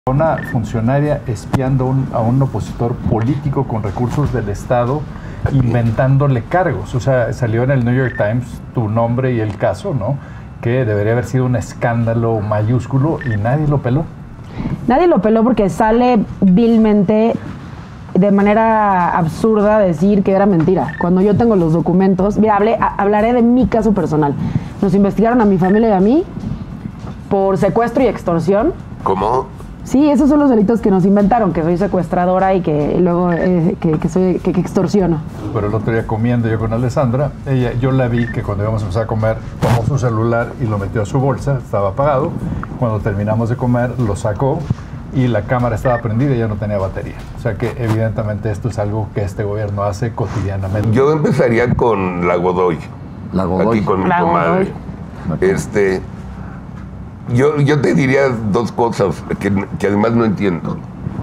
Una funcionaria espiando a un opositor político con recursos del Estado, inventándole cargos. O sea, salió en el New York Times tu nombre y el caso, ¿no? Que debería haber sido un escándalo mayúsculo y nadie lo peló. Nadie lo peló porque sale vilmente, de manera absurda, decir que era mentira. Cuando yo tengo los documentos, mira, hablaré de mi caso personal. Nos investigaron a mi familia y a mí por secuestro y extorsión. ¿Cómo? Sí, esos son los delitos que nos inventaron, que soy secuestradora y que luego que extorsiono. Pero el otro día comiendo yo con Alessandra, yo la vi que cuando íbamos a empezar a comer, tomó su celular y lo metió a su bolsa, estaba apagado. Cuando terminamos de comer, lo sacó y la cámara estaba prendida y ya no tenía batería. O sea que evidentemente esto es algo que este gobierno hace cotidianamente. Yo empezaría con la Godoy. La Godoy. Aquí con mi La comadre. Godoy. Yo te diría dos cosas que además no entiendo.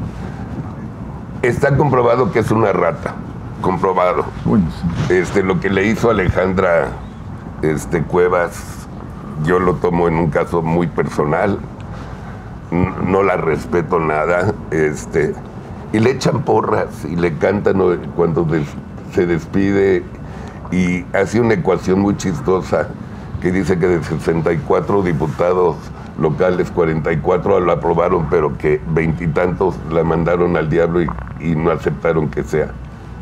Está comprobado que es una rata. Comprobado. Bueno, sí. Lo que le hizo Alejandra Cuevas, yo lo tomo en un caso muy personal. No la respeto nada. Y le echan porras y le cantan cuando se despide y hace una ecuación muy chistosa que dice que de 64 diputados locales, 44 la aprobaron, pero que 20 y tantos la mandaron al diablo y no aceptaron que sea.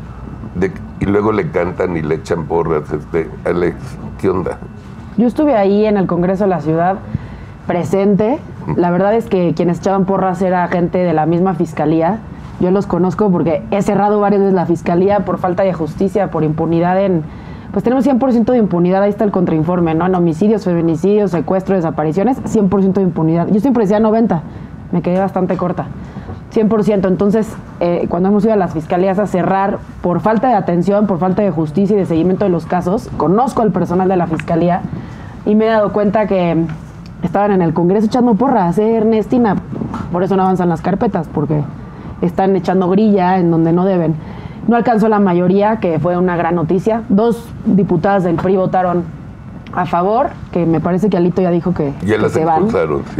Y luego le cantan y le echan porras. Alex, ¿qué onda? Yo estuve ahí en el Congreso de la Ciudad, presente. La verdad es que quienes echaban porras era gente de la misma fiscalía. Yo los conozco porque he cerrado varias veces la fiscalía por falta de justicia, por impunidad pues tenemos 100% de impunidad, ahí está el contrainforme, ¿no? En homicidios, feminicidios, secuestro, desapariciones, 100% de impunidad. Yo siempre decía 90, me quedé bastante corta. 100%. Entonces, cuando hemos ido a las fiscalías a cerrar por falta de atención, por falta de justicia y de seguimiento de los casos, conozco al personal de la fiscalía y me he dado cuenta que estaban en el Congreso echando porras, Ernestina. Por eso no avanzan las carpetas, porque están echando grilla en donde no deben. No alcanzó la mayoría, que fue una gran noticia. 2 diputadas del PRI votaron a favor, que me parece que Alito ya dijo que se van. Sí.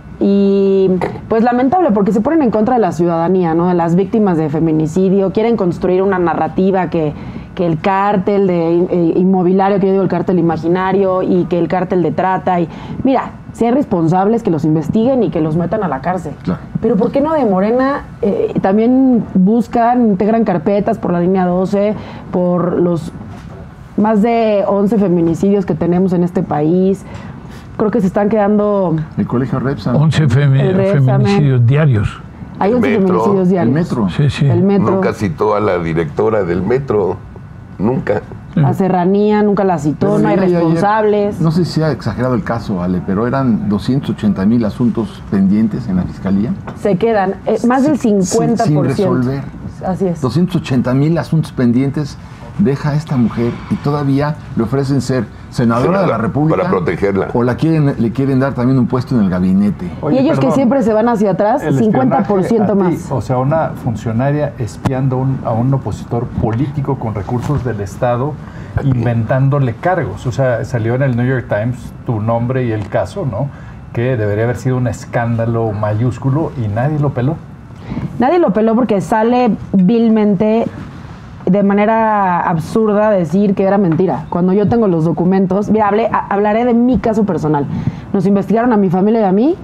Y pues lamentable, porque se ponen en contra de la ciudadanía, ¿no? De las víctimas de feminicidio. Quieren construir una narrativa que el cártel de inmobiliario, que yo digo el cártel imaginario, y que el cártel de trata. Y mira, sean responsables, que los investiguen y que los metan a la cárcel. Claro. Pero ¿por qué no de Morena? También integran carpetas por la línea 12, por los más de 11 feminicidios que tenemos en este país. Creo que se están quedando... El colegio Repsamen. 11 feminicidios diarios. Hay 11 feminicidios diarios. El metro. Sí, sí. El metro. Nunca citó a la directora del metro. Nunca. La serranía nunca la citó, Pero no hay responsables. No sé si ha exagerado el caso, Ale, pero eran 280,000 asuntos pendientes en la fiscalía. Se quedan más del 50%. Sin resolver. Así es. 280,000 asuntos pendientes deja a esta mujer y todavía le ofrecen ser senadora de la República. Para protegerla. O le quieren dar también un puesto en el gabinete. Oye, y ellos que siempre se van hacia atrás, el 50% más. O sea, una funcionaria espiando a un opositor político con recursos del Estado, inventándole cargos. O sea, salió en el New York Times tu nombre y el caso, ¿no? Que debería haber sido un escándalo mayúsculo y nadie lo peló. Nadie lo peló porque sale vilmente, de manera absurda, decir que era mentira. Cuando yo tengo los documentos, mira, hablaré de mi caso personal. Nos investigaron a mi familia y a mí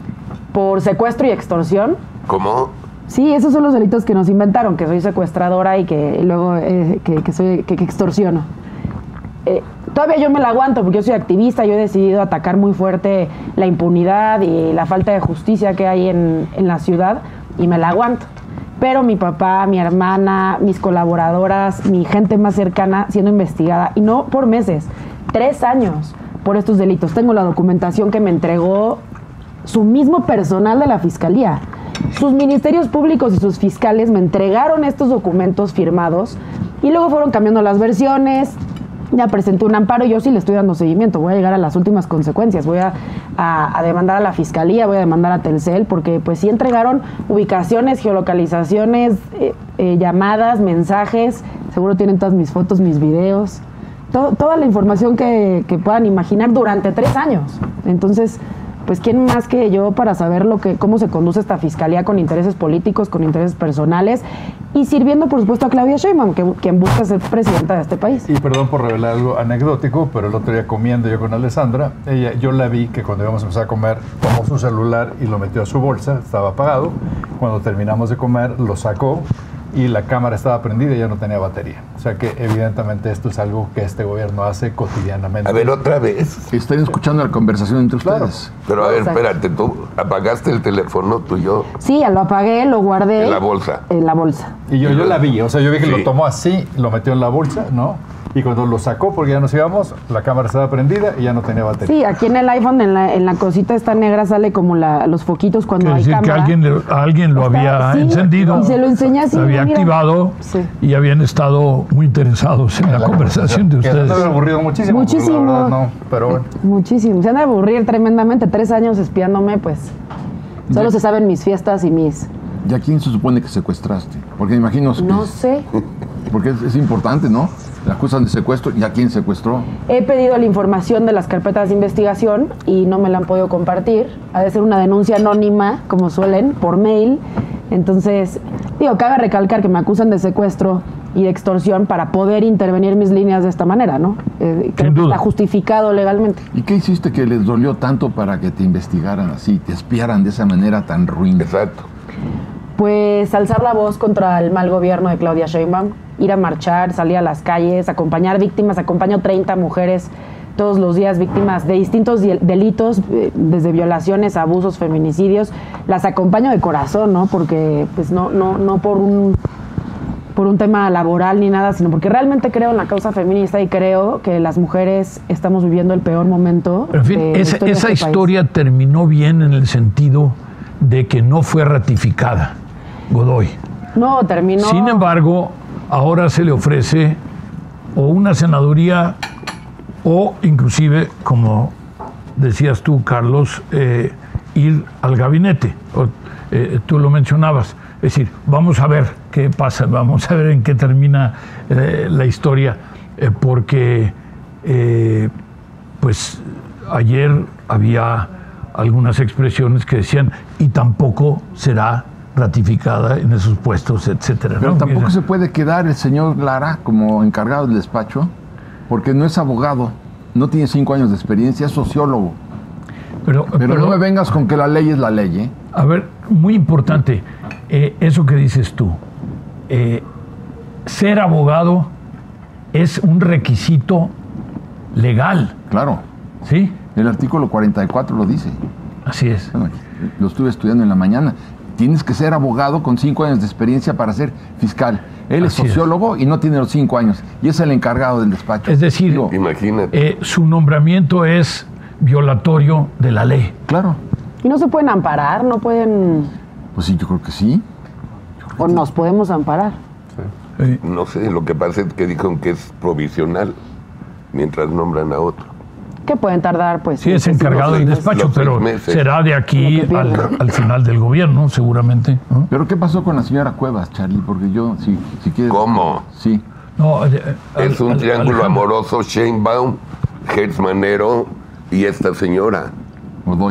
por secuestro y extorsión. ¿Cómo? Sí, esos son los delitos que nos inventaron, que soy secuestradora y que luego que extorsiono. Todavía yo me la aguanto porque yo soy activista, yo he decidido atacar muy fuerte la impunidad y la falta de justicia que hay en la ciudad y me la aguanto. Pero mi papá, mi hermana, mis colaboradoras, mi gente más cercana siendo investigada, y no por meses, 3 años por estos delitos. Tengo la documentación que me entregó su mismo personal de la fiscalía. Sus ministerios públicos y sus fiscales me entregaron estos documentos firmados y luego fueron cambiando las versiones. Ya presenté un amparo y yo sí le estoy dando seguimiento. Voy a llegar a las últimas consecuencias. Voy a demandar a la fiscalía, voy a demandar a Telcel, porque pues sí entregaron ubicaciones, geolocalizaciones, llamadas, mensajes. Seguro tienen todas mis fotos, mis videos. Toda la información que puedan imaginar durante 3 años. Entonces, pues quién más que yo para saber cómo se conduce esta fiscalía con intereses políticos, con intereses personales y sirviendo, por supuesto, a Claudia Sheinbaum, quien busca ser presidenta de este país. Y perdón por revelar algo anecdótico, pero el otro día comiendo yo con Alessandra, yo la vi que cuando íbamos a empezar a comer, tomó su celular y lo metió a su bolsa, estaba apagado. Cuando terminamos de comer, lo sacó y la cámara estaba prendida y ya no tenía batería. O sea que evidentemente esto es algo que este gobierno hace cotidianamente. A ver, otra vez. Están escuchando la conversación entre ustedes. Pero a ver, espérate, ¿tú apagaste el teléfono tuyo? Sí, lo apagué, lo guardé. En la bolsa. En la bolsa. Y yo la vi, o sea, yo vi que Sí. lo tomó así, lo metió en la bolsa, ¿no? Y cuando lo sacó, porque ya nos íbamos, la cámara estaba prendida y ya no tenía batería. Sí, aquí en el iPhone, en la cosita esta negra, sale como los foquitos cuando Quiere hay decir cámara. que alguien lo había Sí, encendido, y se lo enseñé así, lo había mira. activado Sí. y habían estado muy interesados en la conversación de Que se ustedes. han aburrido muchísimo. Muchísimo. La verdad, no, pero bueno. Muchísimo. Se han de aburrir tremendamente. 3 años espiándome, pues. Solo se saben mis fiestas y mis... ¿Y a quién se supone que secuestraste? Porque me imagino que No sé. porque es importante, ¿no? La acusan de secuestro y a quién secuestró. He pedido la información de las carpetas de investigación y no me la han podido compartir. Ha de ser una denuncia anónima, como suelen, por mail. Entonces, cabe recalcar que me acusan de secuestro y de extorsión para poder intervenir mis líneas de esta manera, ¿no? Creo que duda. está justificado legalmente. ¿Y qué hiciste que les dolió tanto para que te investigaran así, te espiaran de esa manera tan ruin? Exacto. Pues alzar la voz contra el mal gobierno de Claudia Sheinbaum, ir a marchar, salir a las calles, acompañar víctimas. Acompaño 30 mujeres todos los días, víctimas de distintos delitos, desde violaciones, abusos, feminicidios. Las acompaño de corazón, ¿no? Porque pues no por un tema laboral ni nada, sino porque realmente creo en la causa feminista y creo que las mujeres estamos viviendo el peor momento. En fin, esa historia terminó bien en el sentido de que no fue ratificada, Godoy. No, terminó. Sin embargo, ahora se le ofrece o una senaduría o inclusive, como decías tú, Carlos, ir al gabinete. Tú lo mencionabas. Es decir, vamos a ver qué pasa, vamos a ver en qué termina la historia, porque pues ayer había algunas expresiones que decían y tampoco será ratificada en esos puestos, etcétera. Pero ¿no? tampoco se puede quedar el señor Lara como encargado del despacho, porque no es abogado, no tiene 5 años de experiencia, es sociólogo. Pero no me vengas con que la ley es la ley, ¿eh? A ver, muy importante, eso que dices tú. Ser abogado es un requisito legal. Claro. ¿Sí? El artículo 44 lo dice. Así es. Bueno, lo estuve estudiando en la mañana. Tienes que ser abogado con 5 años de experiencia para ser fiscal. Él es sociólogo y no tiene los 5 años. Y es el encargado del despacho. Es decir, imagínate. Su nombramiento es violatorio de la ley. Claro. ¿Y no se pueden amparar? ¿No pueden...? Pues sí, yo creo que sí. ¿O nos podemos amparar? Sí. No sé, lo que pasa es que dijeron que es provisional mientras nombran a otro. Que pueden tardar, pues... Sí, es encargado del despacho, pero será de aquí al final del gobierno, seguramente, ¿no? ¿Pero qué pasó con la señora Cuevas, Charlie? Porque yo, si quieres... ¿Cómo? Sí. No, es un triángulo amoroso, Sheinbaum, Gertz Manero y esta señora. Godoy.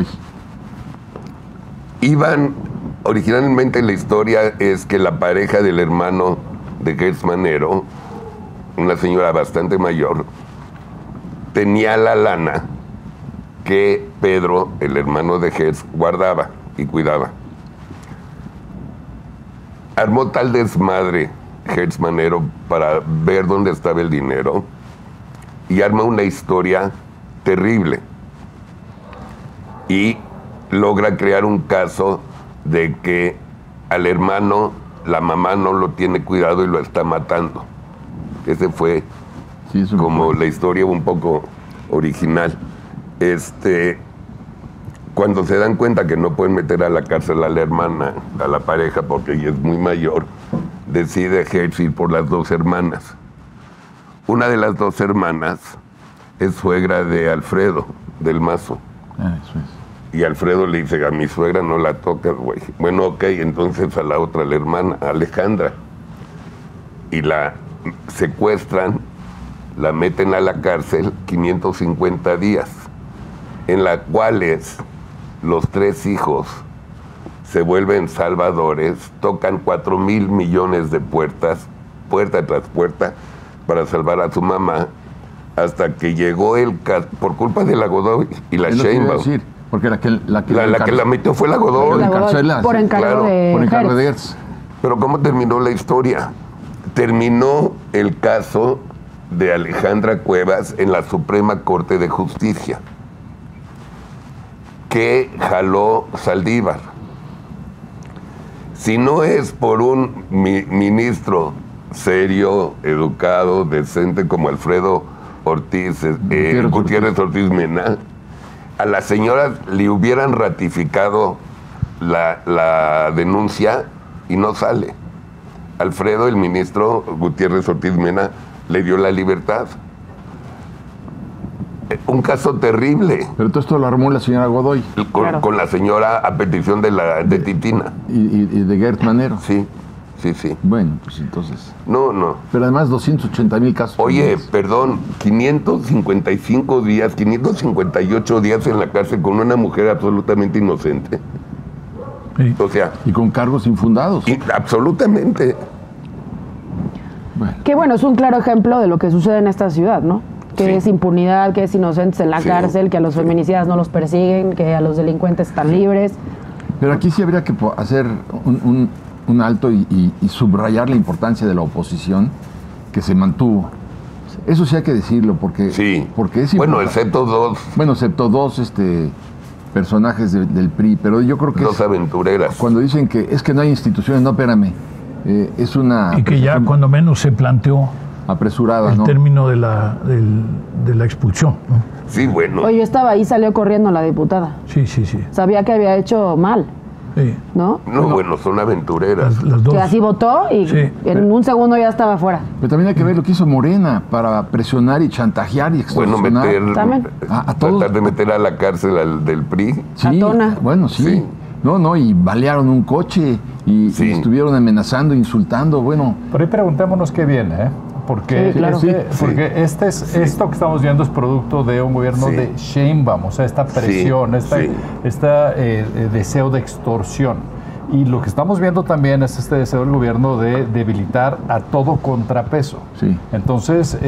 Iban, originalmente la historia es que la pareja del hermano de Gertz Manero, una señora bastante mayor, tenía la lana que Pedro, el hermano de Gertz, guardaba y cuidaba. Armó tal desmadre Gertz Manero para ver dónde estaba el dinero y arma una historia terrible. Y logra crear un caso de que al hermano la mamá no lo tiene cuidado y lo está matando. Ese fue como la historia un poco original. Cuando se dan cuenta que no pueden meter a la cárcel a la hermana, a la pareja, porque ella es muy mayor, decide Gertz ir por las 2 hermanas. Una de las 2 hermanas es suegra de Alfredo, del Mazo. Eso es. Y Alfredo le dice, a mi suegra no la tocas, güey. Bueno, ok, entonces a la otra, la hermana, Alejandra. Y la secuestran, la meten a la cárcel 550 días, en las cuales los 3 hijos se vuelven salvadores, tocan 4,000 millones de puertas, puerta tras puerta, para salvar a su mamá, hasta que llegó el caso, por culpa de la Godoy y la Sheinbaum. Porque la que la metió fue la Godoy. Por encargo de Gertz. Pero ¿cómo terminó la historia? Terminó el caso de Alejandra Cuevas en la Suprema Corte de Justicia, que jaló Saldívar. Si no es por un ministro serio, educado, decente como Alfredo Gutiérrez Ortiz Mena, a la señora le hubieran ratificado la denuncia y no sale. Alfredo, el ministro Gutiérrez Ortiz Mena, le dio la libertad. Un caso terrible. Pero todo esto lo armó la señora Godoy. Con la señora a petición de Titina. Y de Gertz Manero. Sí. Bueno, pues entonces. No. Pero además 280,000 casos. Oye, perdón, 555 días, 558 días en la cárcel con una mujer absolutamente inocente. Sí. O sea. Y con cargos infundados. Absolutamente. Bueno. Que bueno, es un claro ejemplo de lo que sucede en esta ciudad, ¿no? Que es impunidad, que es inocentes en la cárcel, que a los feminicidas no los persiguen, que a los delincuentes están libres. Pero aquí sí habría que hacer un alto y subrayar la importancia de la oposición que se mantuvo. Eso sí hay que decirlo, porque, porque es bueno, excepto dos. Bueno, excepto dos personajes del PRI, pero yo creo que dos aventureras. Cuando dicen que es que no hay instituciones, no, espérame. Es una... Y que ya cuando menos se planteó apresurada, el término de la expulsión, ¿no? Sí, bueno. Oye, yo estaba ahí, salió corriendo la diputada. Sí. Sabía que había hecho mal. Sí. ¿No? No, bueno, son aventureras. Las dos. Que así votó y en un segundo ya estaba fuera. Pero también hay que ver lo que hizo Morena para presionar y chantajear y extorsionar. Bueno, a todos. Tratar de meter a la cárcel al del PRI. Sí, bueno, sí. No, y balearon un coche y estuvieron amenazando, insultando, bueno. Pero ahí preguntémonos qué viene, ¿eh? Porque, porque esto que estamos viendo es producto de un gobierno de Sheinbaum, o sea, esta presión, este deseo de extorsión. Y lo que estamos viendo también es este deseo del gobierno de debilitar a todo contrapeso. Sí. Entonces,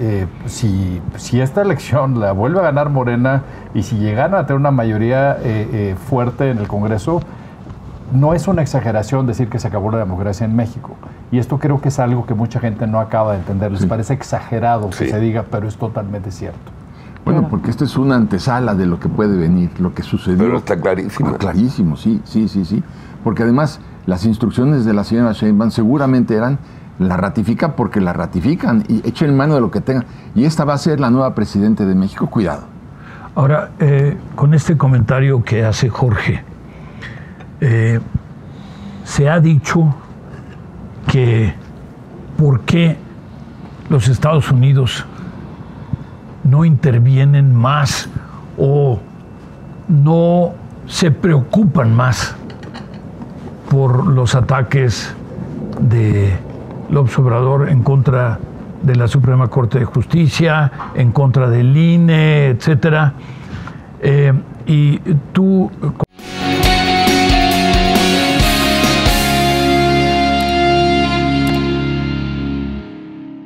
si esta elección la vuelve a ganar Morena y si llegan a tener una mayoría fuerte en el Congreso, no es una exageración decir que se acabó la democracia en México. Y esto creo que es algo que mucha gente no acaba de entender. Les parece exagerado que se diga, pero es totalmente cierto. Bueno, porque esto es una antesala de lo que puede venir, lo que sucedió. Pero está clarísimo. Clarísimo, sí. Porque además las instrucciones de la señora Sheinbaum seguramente eran, la ratifican porque la ratifican y echen mano de lo que tengan. Y esta va a ser la nueva presidenta de México, cuidado. Ahora, con este comentario que hace Jorge, se ha dicho que por qué los Estados Unidos no intervienen más o no se preocupan más por los ataques de López Obrador en contra de la Suprema Corte de Justicia, en contra del INE, etcétera. Y tú